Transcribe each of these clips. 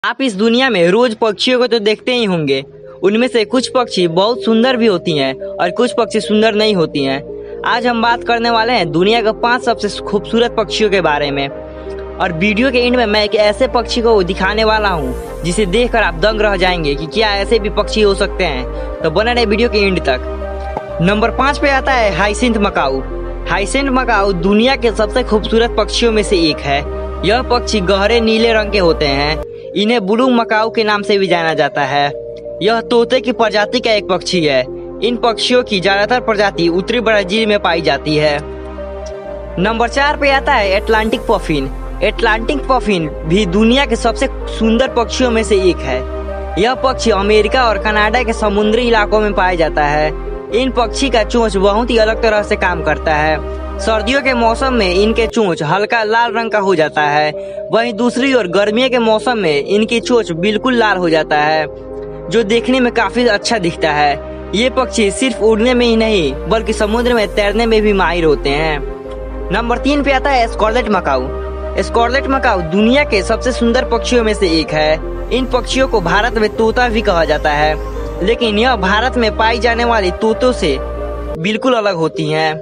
आप इस दुनिया में रोज पक्षियों को तो देखते ही होंगे। उनमें से कुछ पक्षी बहुत सुंदर भी होती हैं और कुछ पक्षी सुंदर नहीं होती हैं। आज हम बात करने वाले हैं दुनिया के 5 सबसे खूबसूरत पक्षियों के बारे में। और वीडियो के एंड में मैं एक ऐसे पक्षी को दिखाने वाला हूँ जिसे देखकर आप दंग रह जाएंगे कि क्या ऐसे भी पक्षी हो सकते हैं। तो बने रहे वीडियो के एंड तक। नंबर 5 पे आता है हाइसिंथ मकाऊ। हाइसिंथ मकाऊ दुनिया के सबसे खूबसूरत पक्षियों में से एक है। यह पक्षी गहरे नीले रंग के होते हैं। इन्हें ब्लू मकाऊ के नाम से भी जाना जाता है। यह तोते की प्रजाति का एक पक्षी है। इन पक्षियों की ज्यादातर प्रजाति उत्तरी ब्राजील में पाई जाती है। नंबर 4 पे आता है एटलांटिक पफिन। एटलांटिक पफिन भी दुनिया के सबसे सुंदर पक्षियों में से एक है। यह पक्षी अमेरिका और कनाडा के समुद्री इलाकों में पाया जाता है। इन पक्षी का चोंच बहुत ही अलग तरह से काम करता है। सर्दियों के मौसम में इनके चोंच हल्का लाल रंग का हो जाता है। वहीं दूसरी ओर गर्मियों के मौसम में इनकी चोंच बिल्कुल लाल हो जाता है, जो देखने में काफी अच्छा दिखता है। ये पक्षी सिर्फ उड़ने में ही नहीं बल्कि समुद्र में तैरने में भी माहिर होते हैं। नंबर 3 पे आता है स्कारलेट मकाऊ। स्कारलेट मकाऊ दुनिया के सबसे सुंदर पक्षियों में से एक है। इन पक्षियों को भारत में तोता भी कहा जाता है, लेकिन यह भारत में पाई जाने वाली तोतों से बिल्कुल अलग होती हैं।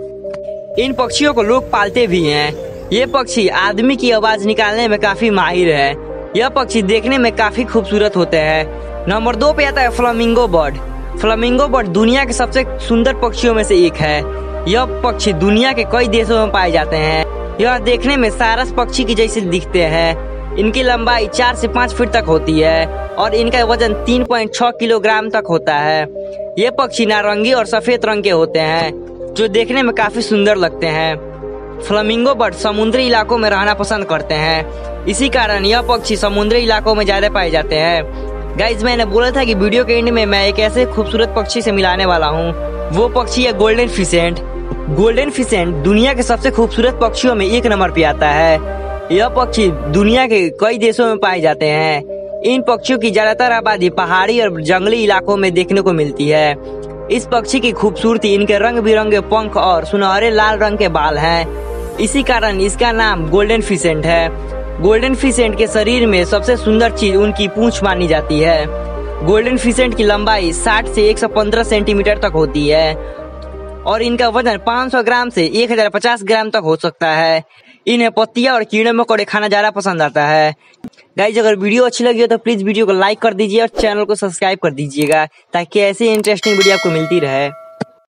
इन पक्षियों को लोग पालते भी हैं। ये पक्षी आदमी की आवाज निकालने में काफी माहिर है। यह पक्षी देखने में काफी खूबसूरत होते हैं। नंबर 2 पे आता है फ्लामिंगो बर्ड। फ्लामिंगो बर्ड दुनिया के सबसे सुंदर पक्षियों में से एक है। यह पक्षी दुनिया के कई देशों में पाए जाते हैं। यह देखने में सारस पक्षी की जैसे दिखते हैं। इनकी लंबाई 4 से 5 फीट तक होती है और इनका वजन 3.6 किलोग्राम तक होता है। ये पक्षी नारंगी और सफेद रंग के होते हैं, जो देखने में काफी सुंदर लगते हैं। फ्लामिंगो बर्ड समुद्री इलाकों में रहना पसंद करते हैं। इसी कारण यह पक्षी समुद्री इलाकों में ज्यादा पाए जाते हैं। गाइज, मैंने बोला था कि वीडियो के एंड में मैं एक ऐसे खूबसूरत पक्षी से मिलाने वाला हूँ। वो पक्षी है गोल्डन फिसेंट। गोल्डन फिसेंट दुनिया के सबसे खूबसूरत पक्षियों में 1 नंबर पे आता है। यह पक्षी दुनिया के कई देशों में पाए जाते हैं। इन पक्षियों की ज्यादातर आबादी पहाड़ी और जंगली इलाकों में देखने को मिलती है। इस पक्षी की खूबसूरती इनके रंग बिरंगे पंख और सुनहरे लाल रंग के बाल हैं। इसी कारण इसका नाम गोल्डन फिसेंट है। गोल्डन फिसेंट के शरीर में सबसे सुंदर चीज उनकी पूंछ मानी जाती है। गोल्डन फिसेंट की लंबाई 60 से 115 सेंटीमीटर तक होती है और इनका वजन 500 ग्राम से 1050 ग्राम तक हो सकता है। इन्हें पत्तियां और कीड़े मकोड़े खाना ज्यादा पसंद आता है। गाइज, अगर वीडियो अच्छी लगी हो तो प्लीज वीडियो को लाइक कर दीजिए और चैनल को सब्सक्राइब कर दीजिएगा, ताकि ऐसी इंटरेस्टिंग वीडियो आपको मिलती रहे।